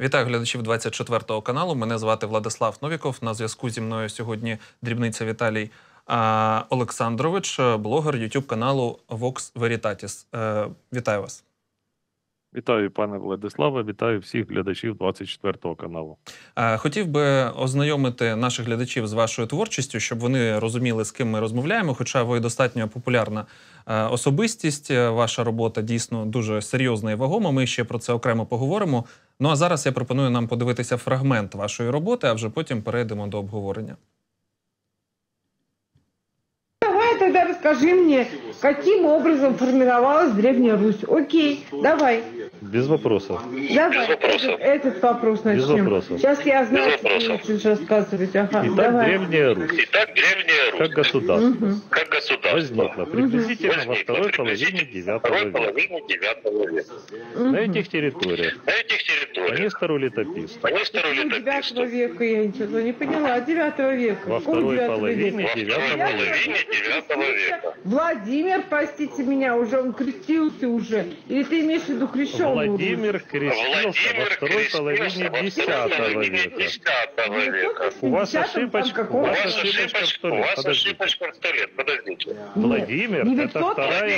Вітаю глядачів 24 каналу. Мене звати Владислав Новіков. На зв'язку зі мною сьогодні дрібниця Віталій Олександрович, блогер YouTube каналу Vox Veritatis. Вітаю вас. Вітаю, пане Владиславе, вітаю всіх глядачів 24 каналу. Хотів би ознайомити наших глядачів з вашою творчістю, щоб вони розуміли, з ким ми розмовляємо, хоча ви достатньо популярна особистість, ваша робота дійсно дуже серйозна і вагома, ми ще про це окремо поговоримо. Ну а зараз я пропоную нам подивитися фрагмент вашої роботи, а вже потім перейдемо до обговорення. Давай тогда расскажи мне, каким образом формировалась Древняя Русь. Окей, давай. Без вопросов. Давай, этот вопрос начнем. Без вопросов. Сейчас я знаю, что ты будешь рассказывать. Ага, Итак, давай. Древняя Русь. Как государство. Возникла приблизительно во второй половине 9 века. На этих территориях. По Нестору Летописцу. 9 века, я ничего не поняла. 9 века. Во второй половине 9 века. Владимир, простите меня, уже он крестился уже. Или ты имеешь в виду крещенного? Владимир крестился во второй половине 10 века. У вас ошибочка в 100 лет. Подождите. Владимир, это вторая...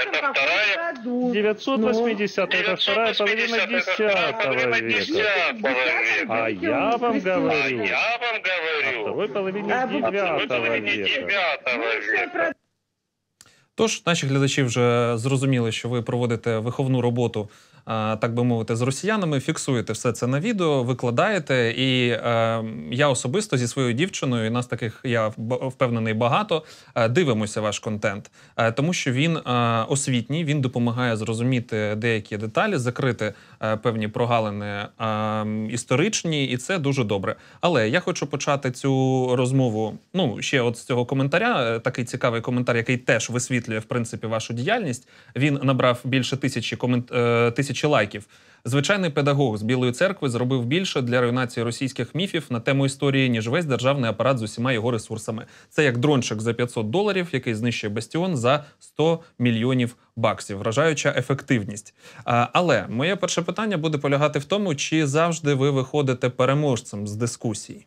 980, это вторая половина 10 века. А я вам говорю о второй половине 9 века. Тож, наші глядачі вже зрозуміли, що ви проводите виховну роботу, так би мовити, з росіянами, фіксуєте все це на відео, викладаєте, і я особисто зі своєю дівчиною, і нас таких, я впевнений, багато, дивимося ваш контент, тому що він освітній, він допомагає зрозуміти деякі деталі, закрити певні прогалини історичні, і це дуже добре. Але я хочу почати цю розмову, ну, ще от з цього коментаря, такий цікавий коментар, який теж висвітлює, в принципі, вашу діяльність. Він набрав більше тисячі лайків. Звичайний педагог з Білої церкви зробив більше для руйнації російських міфів на тему історії, ніж весь державний апарат з усіма його ресурсами. Це як дрончик за $500, який знищує бастіон за 100 мільйонів баксів. Вражаюча ефективність. Але моє перше питання буде полягати в тому, чи завжди ви виходите переможцем з дискусії?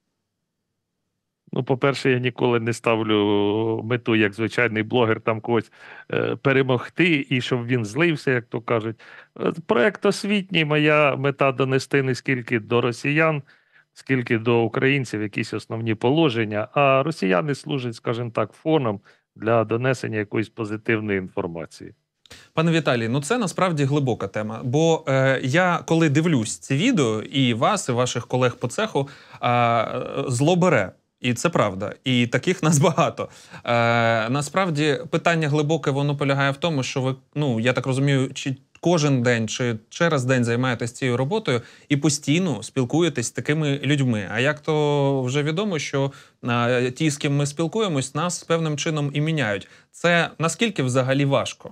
Ну, по-перше, я ніколи не ставлю мету, як звичайний блогер, там когось перемогти, і щоб він злився, як то кажуть. Проект освітній, моя мета донести не скільки до росіян, скільки до українців якісь основні положення, а росіяни служать, скажімо так, фоном для донесення якоїсь позитивної інформації. Пане Віталій, ну це насправді глибока тема, бо я коли дивлюсь ці відео, і вас, і ваших колег по цеху, зло бере. І це правда. І таких нас багато. Насправді, питання глибоке, воно полягає в тому, що ви, ну, я так розумію, чи кожен день, чи через день займаєтесь цією роботою і постійно спілкуєтесь з такими людьми. А як то вже відомо, що ті, з ким ми спілкуємось, нас певним чином і міняють. Це наскільки взагалі важко?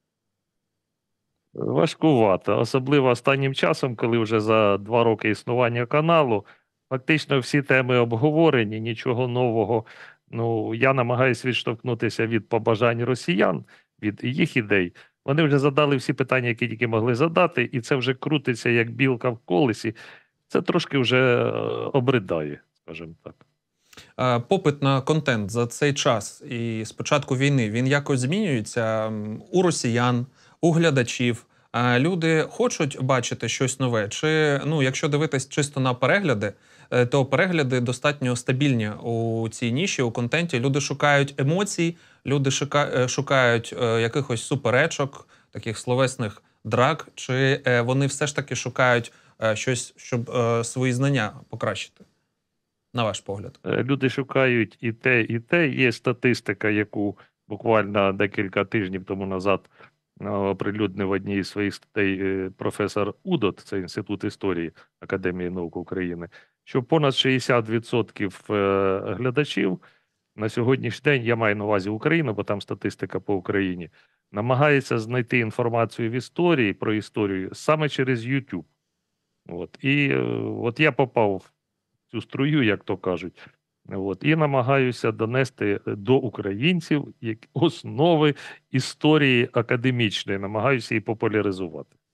Важкувато. Особливо останнім часом, коли вже за 2 роки існування каналу, фактично всі теми обговорені, нічого нового. Ну, я намагаюся відштовхнутися від побажань росіян, від їх ідей. Вони вже задали всі питання, які тільки могли задати, і це вже крутиться, як білка в колесі. Це трошки вже обридає, скажімо так. Попит на контент за цей час і з початку війни, він якось змінюється у росіян, у глядачів? Люди хочуть бачити щось нове? Чи, ну, якщо дивитись чисто на перегляди, то перегляди достатньо стабільні у цій ніші, у контенті. Люди шукають емоцій, люди шукають якихось суперечок, таких словесних драк, чи вони все ж таки шукають щось, щоб свої знання покращити? На ваш погляд. Люди шукають і те, і те. Є статистика, яку буквально декілька тижнів тому назад оприлюднив в одній із своїх статей професор Удот, це Інститут історії Академії наук України, що понад 60% глядачів на сьогоднішній день, я маю на увазі Україну, бо там статистика по Україні, намагається знайти інформацію в історії, про історію, саме через YouTube. І от я попав в цю струю, як то кажуть, і намагаюся донести до українців основи історії академічної, намагаюся її популяризувати.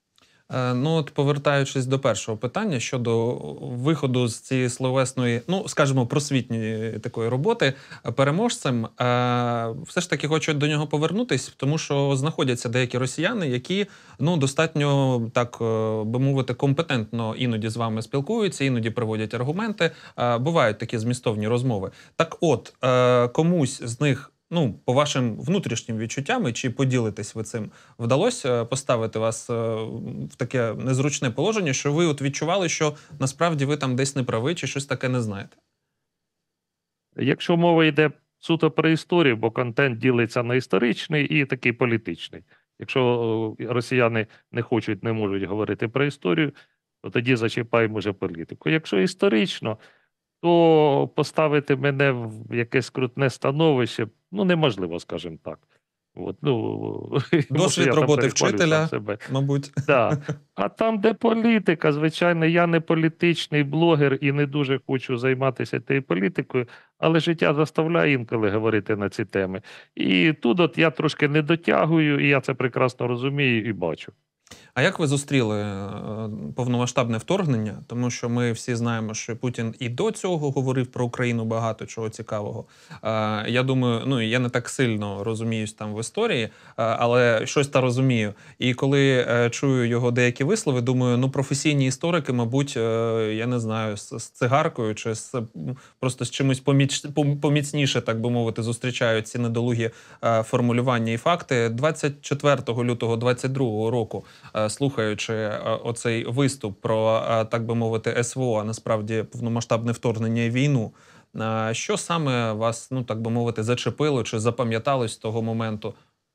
Ну, от повертаючись до першого питання щодо виходу з цієї словесної, ну, скажімо, просвітньої такої роботи переможцем, все ж таки хочу до нього повернутись, тому що знаходяться деякі росіяни, які, ну, достатньо, так би мовити, компетентно іноді з вами спілкуються, іноді приводять аргументи, бувають такі змістовні розмови. Так от, комусь з них, ну, по вашим внутрішнім відчуттям, чи поділитесь ви цим, вдалося поставити вас в таке незручне положення, що ви от відчували, що насправді ви там десь не праві, чи щось таке не знаєте? Якщо мова йде суто про історію, бо контент ділиться на історичний і такий політичний. Якщо росіяни не хочуть, не можуть говорити про історію, то тоді зачіпаємо вже політику. Якщо історично, то поставити мене в якесь скрутне становище, ну, неможливо, скажімо так. От, ну, Досвід роботи вчителя, мабуть. Да. А там, де політика, звичайно, я не політичний блогер і не дуже хочу займатися тією політикою, але життя заставляє інколи говорити на ці теми. І тут от я трошки не дотягую, і я це прекрасно розумію і бачу. А як ви зустріли повномасштабне вторгнення? Тому що ми всі знаємо, що Путін і до цього говорив про Україну багато чого цікавого. Я думаю, ну, я не так сильно розуміюсь там в історії, але щось та розумію. І коли чую його деякі вислови, думаю, ну, професійні історики, мабуть, я не знаю, з цигаркою чи просто з чимось поміцніше, так би мовити, зустрічають ці недолугі формулювання і факти. 24 лютого 2022 року, слухаючи оцей виступ про, так би мовити, СВО, а насправді повномасштабне вторгнення і війну, що саме вас, ну, так би мовити, зачепило чи запам'яталось з того моменту?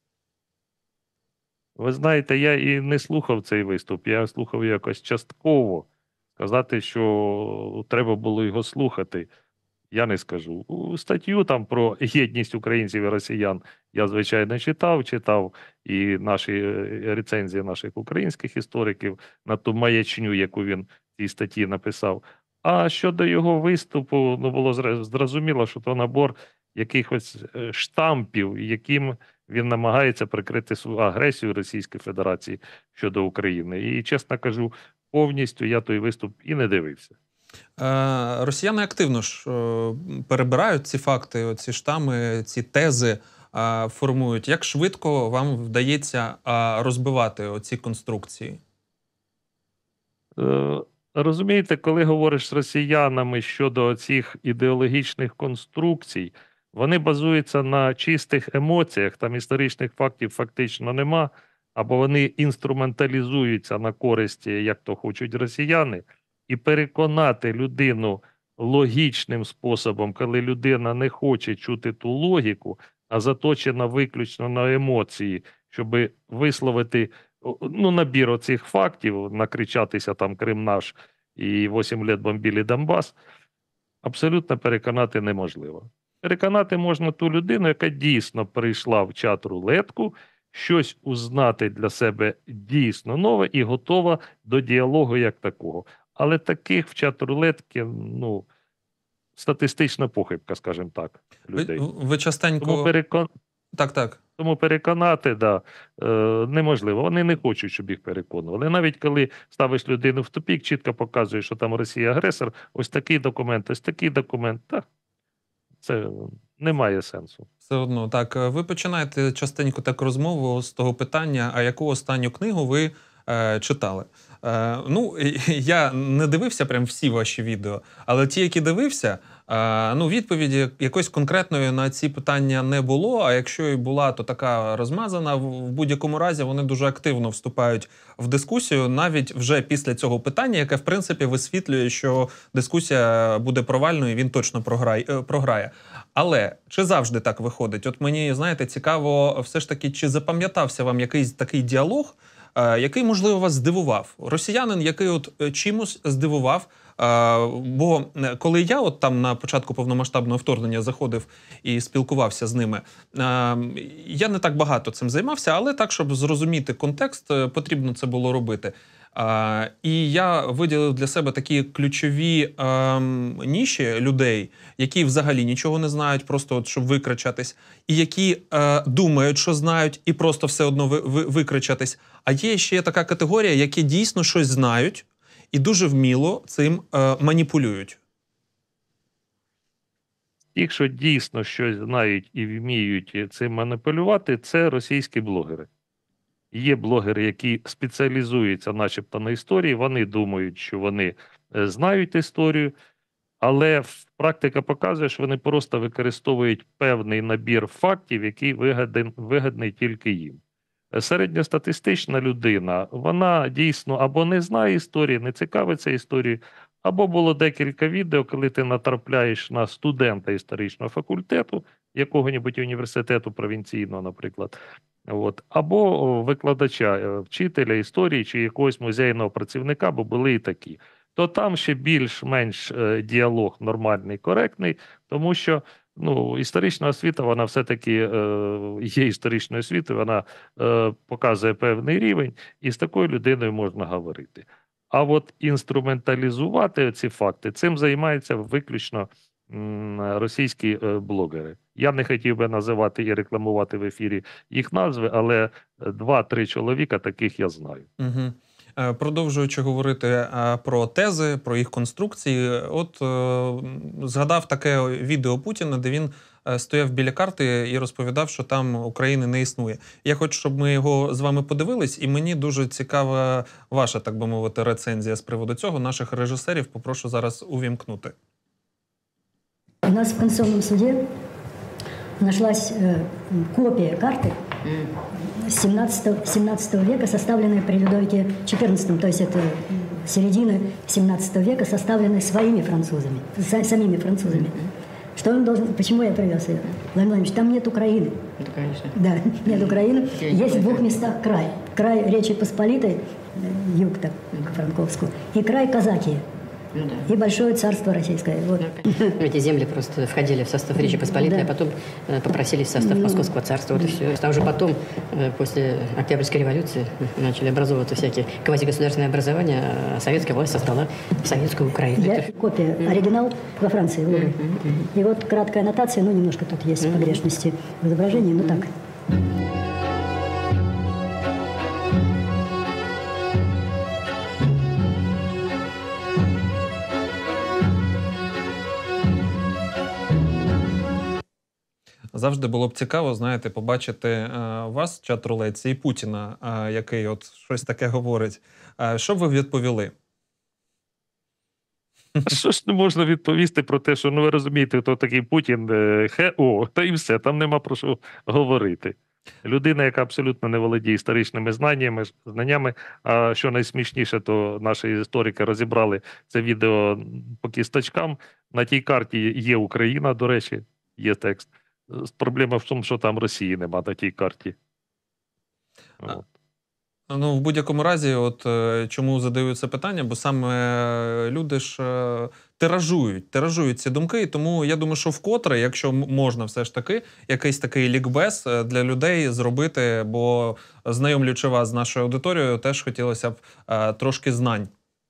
Ви знаєте, я і не слухав цей виступ, я слухав якось частково. Сказати, що треба було його слухати, я не скажу. Статтю там про єдність українців і росіян я, звичайно, читав і наші рецензії наших українських істориків на ту маячню, яку він в цій статті написав. А щодо його виступу, ну, було зрозуміло, що то набор якихось штампів, яким він намагається прикрити свою агресію Російської Федерації щодо України. І, чесно кажу, повністю я той виступ і не дивився. Росіяни активно ж перебирають ці факти, ці штами, ці тези формують. Як швидко вам вдається розбивати оці конструкції? Розумієте, коли говориш з росіянами щодо цих ідеологічних конструкцій, вони базуються на чистих емоціях, там історичних фактів фактично нема, або вони інструменталізуються на користь, як то хочуть росіяни, і переконати людину логічним способом, коли людина не хоче чути ту логіку, а заточена виключно на емоції, щоб висловити, ну, набір оцих фактів, накричатися там «Крим наш» і «8 лет бомбили Донбас», абсолютно переконати неможливо. Переконати можна ту людину, яка дійсно прийшла в чат-рулетку, щось узнати для себе дійсно нове і готова до діалогу як такого. Але таких в чат-рулетки, ну, статистична похибка, скажімо так, людей. Ви частенько... Тому переконати, неможливо. Вони не хочуть, щоб їх переконували. Навіть коли ставиш людину в тупік, чітко показуєш, що там Росія агресор, ось такий документ, це не має сенсу. Все одно, так. Ви починаєте частенько так розмову з того питання, а яку останню книгу ви читали? Ну, я не дивився прям всі ваші відео, але ті, які дивився, ну, відповіді якоїсь конкретної на ці питання не було, а якщо і була, то така розмазана. В будь-якому разі вони дуже активно вступають в дискусію, навіть вже після цього питання, яке, в принципі, висвітлює, що дискусія буде провальною і він точно програє. Але чи завжди так виходить? От мені, знаєте, цікаво все ж таки, чи запам'ятався вам якийсь такий діалог, який, можливо, вас здивував? Росіянин, який от чимось здивував, бо коли я от там на початку повномасштабного вторгнення заходив і спілкувався з ними, я не так багато цим займався, але так, щоб зрозуміти контекст, потрібно це було робити. І я виділив для себе такі ключові ніші людей, які взагалі нічого не знають, просто от, щоб викричатись, і які думають, що знають, і просто все одно викричатись. А є ще така категорія, які дійсно щось знають і дуже вміло цим маніпулюють. Ті, що дійсно щось знають і вміють цим маніпулювати, це російські блогери. Є блогери, які спеціалізуються начебто на історії, вони думають, що вони знають історію, але практика показує, що вони просто використовують певний набір фактів, який вигідний тільки їм. Середньостатистична людина, вона дійсно або не знає історії, не цікавиться історією, або було декілька відео, коли ти натрапляєш на студента історичного факультету, якого-небудь університету провінційного, наприклад, або викладача, вчителя історії чи якогось музейного працівника, бо були і такі. То там ще більш-менш діалог нормальний, коректний, тому що історична освіта, вона все-таки є історичною освітою, вона показує певний рівень, і з такою людиною можна говорити. А от інструменталізувати ці факти, цим займаються виключно російські блогери. Я не хотів би називати і рекламувати в ефірі їх назви, але 2-3 чоловіка таких я знаю. Угу. Продовжуючи говорити про тези, про їх конструкції, от згадав таке відео Путіна, де він стояв біля карти і розповідав, що там України не існує. Я хочу, щоб ми його з вами подивились, і мені дуже цікава ваша, так би мовити, рецензія з приводу цього. Наших режисерів попрошу зараз увімкнути. У нас в Конституционном суде нашлась копия карты 17 века, составленная при Людовике XIV, то есть это середина 17 века, составленная своими французами, самими французами. Что он должен, почему я привез ее? Владимир Владимирович, там нет Украины. Да, конечно. Да, нет Украины. Есть в 2 местах край. Край Речи Посполитой, юг так, Франковскую, и край Казахии. Ну, да. И Большое царство российское. Вот. Эти земли просто входили в состав Речи Посполитой, Да. а потом попросились в состав Московского царства. Вот и все. Там уже потом, после Октябрьской революции, начали образовываться всякие квазигосударственные образования, а советская власть создала советскую Украину. Копия, оригинал во Франции, в Лувре. И вот краткая аннотация, немножко тут есть погрешности в изображении, но так. Завжди було б цікаво, знаєте, побачити вас, чат-рулетці, і Путіна, який от щось таке говорить. Що б ви відповіли? Що ж не можна відповісти про те, що, ви розумієте, хто такий Путін, та і все, там нема про що говорити. Людина, яка абсолютно не володіє історичними знаннями, а що найсмішніше, то наші історики розібрали це відео по кісточкам. На тій карті є Україна, до речі, є текст. Проблема в тому, що там Росії нема на тій карті. В будь-якому разі, чому задаю це питання, бо саме люди ж тиражують ці думки, і тому я думаю, що вкотре, якщо можна все ж таки, якийсь такий лікбез для людей зробити, бо знайомлячи вас з нашою аудиторією, теж хотілося б трошки знань.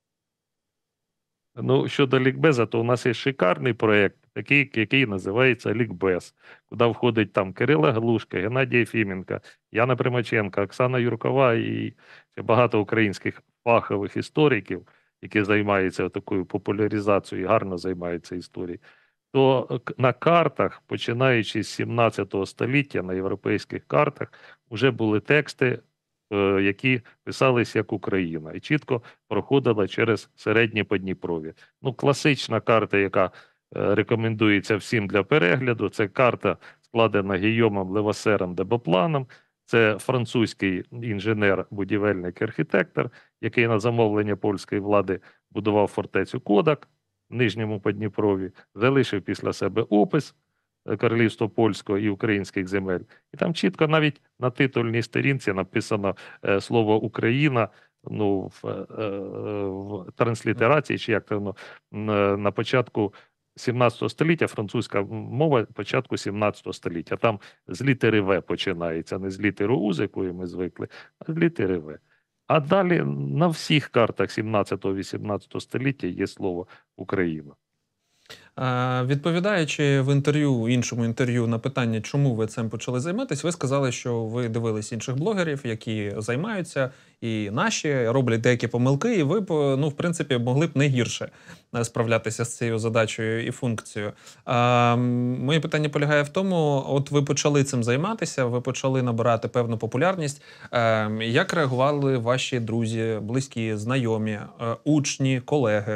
Щодо лікбеза, то у нас є шикарний проєкт, який називається «Лікбез», куди входить там Кирило Глушко, Геннадій Єфіменко, Яна Примаченко, Оксана Юркова і ще багато українських фахових істориків, які займаються такою популяризацією і гарно займаються історією. То на картах, починаючи з 17 століття, на європейських картах, вже були тексти, які писались як Україна, і чітко проходила через Середнє Подніпров'я. Класична карта, яка рекомендується всім для перегляду, це карта, складена Гійомом Левасером де Бопланом. Це французький інженер, будівельник, архітектор, який на замовлення польської влади будував фортецю Кодак в Нижньому Подніпров'ї, залишив після себе опис Королівства Польського і українських земель. І там чітко навіть на титульній сторінці написано слово «Україна», в транслітерації, чи як то на початку 17 століття, французька мова початку 17 століття. Там з літери В починається, не з літери У, з якої ми звикли, а з літери В. А далі на всіх картах 17-18 століття є слово «Україна». Відповідаючи в іншому інтерв'ю на питання, чому ви цим почали займатися, ви сказали, що ви дивились інших блогерів, які займаються, і наші роблять деякі помилки, і ви, в принципі, могли б не гірше справлятися з цією задачею і функцією. Моє питання полягає в тому, от ви почали цим займатися, ви почали набирати певну популярність. Як реагували ваші друзі, близькі, знайомі, учні, колеги?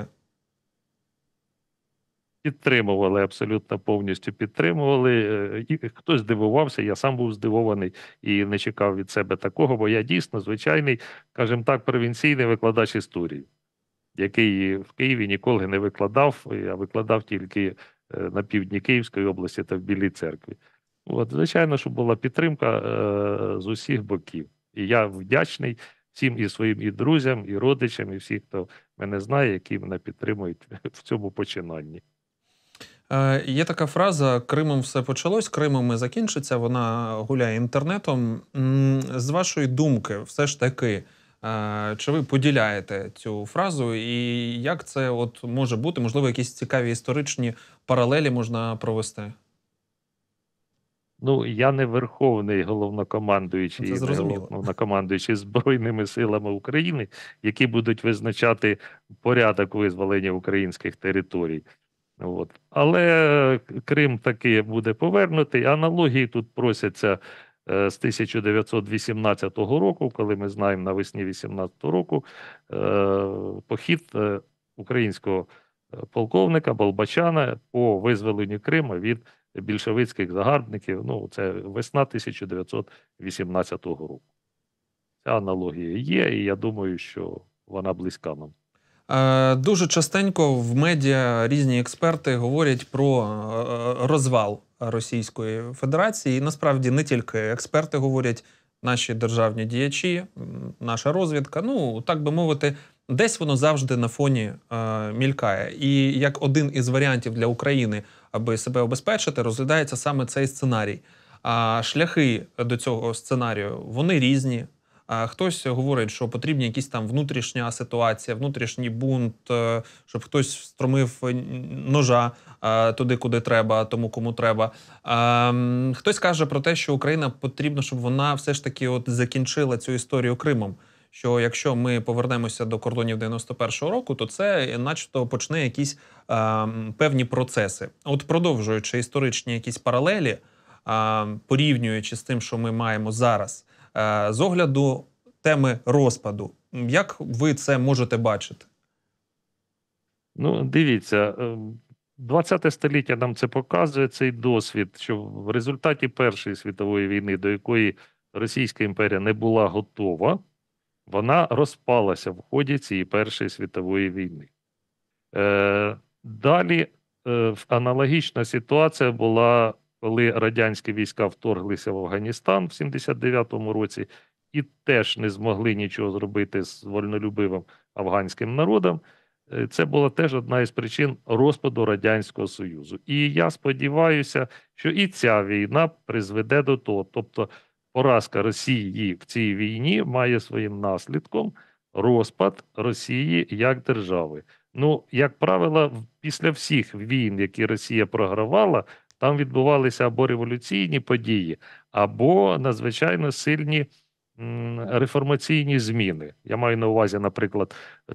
Підтримували, абсолютно повністю підтримували. І хтось здивувався, я сам був здивований і не чекав від себе такого, бо я дійсно звичайний, скажімо так, провінційний викладач історії, який в Києві ніколи не викладав, а викладав тільки на півдні Київської області та в Білій Церкві. От, звичайно, що була підтримка з усіх боків. І я вдячний всім і своїм і друзям, і родичам, і всім, хто мене знає, які мене підтримують в цьому починанні. Є така фраза «Кримом все почалось, Кримом і закінчиться», вона гуляє інтернетом. З вашої думки, все ж таки, чи ви поділяєте цю фразу і як це от може бути? Можливо, якісь цікаві історичні паралелі можна провести? Ну, я не верховний головнокомандуючий, Це зрозуміло. головнокомандуючий Збройними силами України, які будуть визначати порядок визволення українських територій. От. Але Крим таки буде повернутий. Аналогії тут просяться з 1918 року, коли ми знаємо навесні 18 року похід українського полковника Болбочана по визволенню Криму від більшовицьких загарбників. Ну, це весна 1918 року. Ця аналогія є, і я думаю, що вона близька нам. Дуже частенько в медіа різні експерти говорять про розвал Російської Федерації. І насправді не тільки експерти говорять, наші державні діячі, наша розвідка. Ну, так би мовити, десь воно завжди на фоні мількає. І як один із варіантів для України, аби себе обезпечити, розглядається саме цей сценарій. А шляхи до цього сценарію, вони різні. Хтось говорить, що потрібна якась там внутрішня ситуація, внутрішній бунт, щоб хтось встромив ножа туди, куди треба, тому, кому треба. Хтось каже про те, що Україна потрібно, щоб вона все ж таки от закінчила цю історію Кримом. Що якщо ми повернемося до кордонів 91-го року, то це начебто почне якісь певні процеси. От продовжуючи історичні якісь паралелі, порівнюючи з тим, що ми маємо зараз, з огляду теми розпаду, як ви це можете бачити? Ну, дивіться, 20 століття нам це показує, цей досвід, що в результаті Першої світової війни, до якої Російська імперія не була готова, вона розпалася в ході цієї Першої світової війни. Далі аналогічна ситуація була, коли радянські війська вторглися в Афганістан в 79-му році і теж не змогли нічого зробити з вольнолюбивим афганським народом. Це була теж одна із причин розпаду Радянського Союзу. І я сподіваюся, що і ця війна призведе до того. Тобто поразка Росії в цій війні має своїм наслідком розпад Росії як держави. Ну, як правило, після всіх війн, які Росія програвала, там відбувалися або революційні події, або надзвичайно сильні реформаційні зміни. Я маю на увазі, наприклад,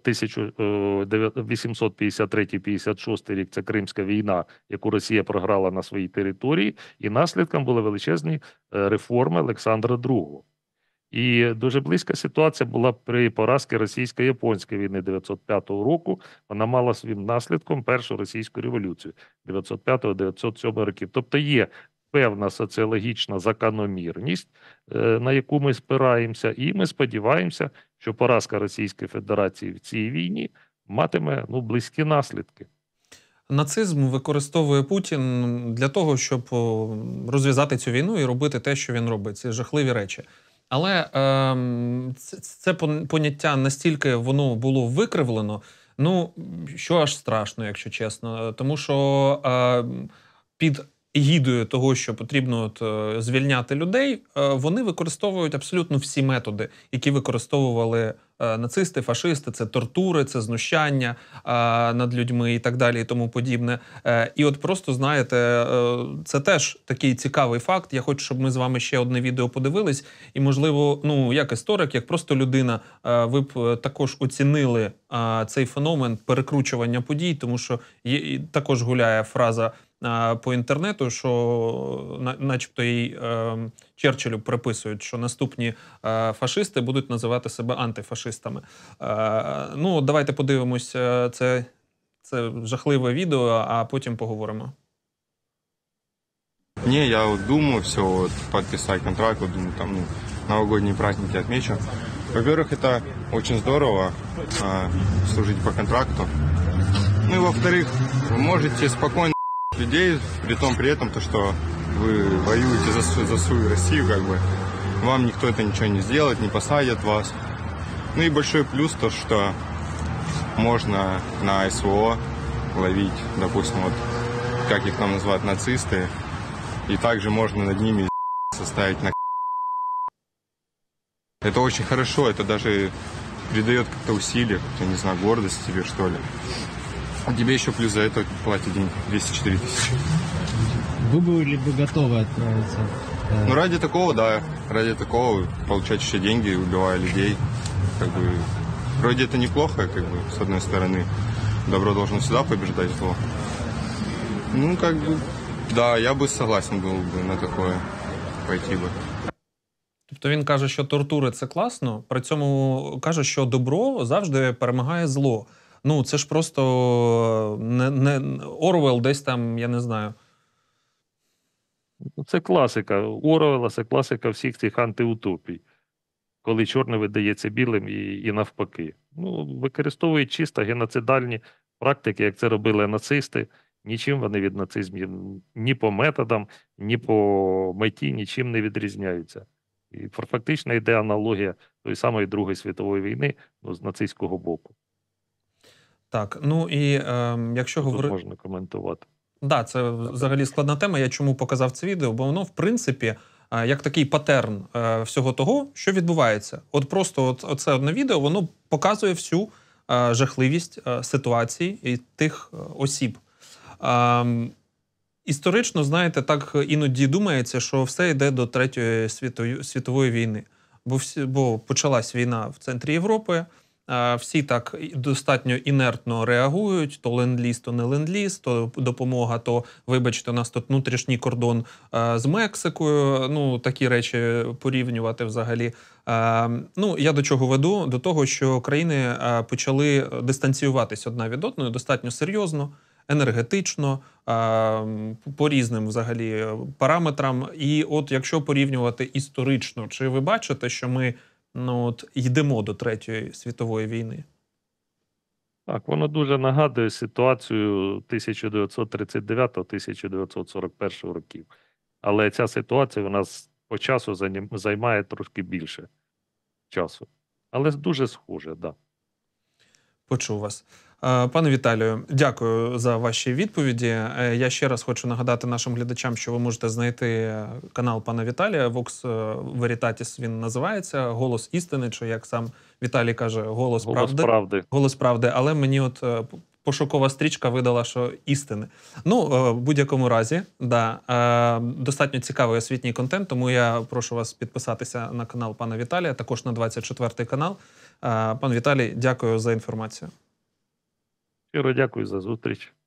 1853-56 рік – це Кримська війна, яку Росія програла на своїй території, і наслідком були величезні реформи Олександра II. І дуже близька ситуація була при поразці російсько-японської війни 1905 року. Вона мала своїм наслідком Першу російську революцію 1905-1907 років. Тобто є певна соціологічна закономірність, на яку ми спираємося, і ми сподіваємося, що поразка Російської Федерації в цій війні матиме близькі наслідки. Нацизм використовує Путін для того, щоб розв'язати цю війну і робити те, що він робить. Це жахливі речі. Але це поняття настільки воно було викривлено, ну, що аж страшно, якщо чесно. Тому що під егідою того, що потрібно звільняти людей, вони використовують абсолютно всі методи, які використовували нацисти, фашисти. Це тортури, це знущання над людьми і так далі, і тому подібне. І от просто, знаєте, це теж такий цікавий факт. Я хочу, щоб ми з вами ще одне відео подивились. І, можливо, ну, як історик, як просто людина, ви б також оцінили цей феномен перекручування подій, тому що також гуляє фраза по інтернету, що начебто їй Черчиллю приписують, що наступні фашисти будуть називати себе антифашистами. Ну, давайте подивимось це жахливе відео, а потім поговоримо. Не, я вот думаю все, вот, подписать контракт, вот, думаю, там, ну, новогодние праздники отмечу. Во-первых, это очень здорово служить по контракту. Ну и во-вторых, вы можете спокойно людей, при этом, то, что вы воюете за свою Россию, как бы, вам никто это ничего не сделает, не посадят вас. Ну и большой плюс то, что можно на СВО ловить, допустим, вот, как их там называют, нацисты, и также можно над ними составить на. Это очень хорошо, это даже придает как-то усилия, как-то, не знаю, гордость тебе, что ли. А тебе еще плюс за это платят деньги 204 тысячи. Вы были бы готовы отправиться? Ну, ради такого, да. Ради такого получать еще деньги, убивая людей. Как бы, вроде это неплохо, как бы, с одной стороны. Добро должно всегда побеждать зло. Ну, как бы, да, я бы согласен был бы на такое пойти бы. Тобто він каже, що тортури – це класно, при цьому каже, що добро завжди перемагає зло. Ну, це ж просто не Орвелл десь там, я не знаю. Це класика. Орвелла – це класика всіх цих антиутопій. Коли чорне видається білим і навпаки. Ну, використовують чисто геноцидальні практики, як це робили нацисти. Нічим вони від нацизмів ні по методам, ні по меті, нічим не відрізняються. І фактично йде аналогія тої самої Другої світової війни, ну, з нацистського боку. Так, ну і якщо говорити... Можна коментувати. Да, це взагалі складна тема. Я чому показав це відео? Бо воно, в принципі, як такий патерн всього того, що відбувається. От просто оце одне відео, воно показує всю жахливість ситуації і тих осіб. Історично, знаєте, так іноді думається, що все йде до Третьої світової війни. Бо почалась війна в центрі Європи, всі так достатньо інертно реагують, то ленд-ліз, то не ленд-ліз, то допомога, то, вибачте, у нас тут внутрішній кордон з Мексикою, ну, такі речі порівнювати взагалі. Ну, я до чого веду? До того, що країни почали дистанціюватись одна від одної достатньо серйозно, енергетично, по різним взагалі параметрам. І от якщо порівнювати історично, чи ви бачите, що ми йдемо до Третьої світової війни? Так, воно дуже нагадує ситуацію 1939-1941 років. Але ця ситуація, вона по часу займає трошки більше часу. Але дуже схоже, так. Да. Почув вас. Пане Віталію, дякую за ваші відповіді. Я ще раз хочу нагадати нашим глядачам, що ви можете знайти канал пана Віталія. Vox Veritatis він називається. Голос істини, чи як сам Віталій каже, голос правди. Голос правди. Але мені от пошукова стрічка видала, що істини. Ну, в будь-якому разі, да, достатньо цікавий освітній контент, тому я прошу вас підписатися на канал пана Віталія, також на 24-й канал. Пан Віталій, дякую за інформацію. Щиро дякую за зустріч.